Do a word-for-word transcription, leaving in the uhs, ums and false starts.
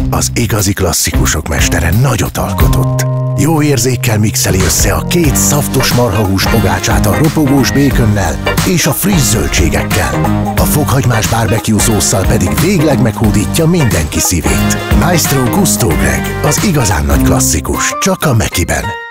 Az igazi klasszikusok mestere nagyot alkotott. Jó érzékkel mixeli össze a két szaftos marhahús pogácsát a ropogós békönnel és a friss zöldségekkel. A fokhagymás barbecue szósszal pedig végleg meghódítja mindenki szívét. Maestro Gusto Greg, az igazán nagy klasszikus, csak a Mekiben.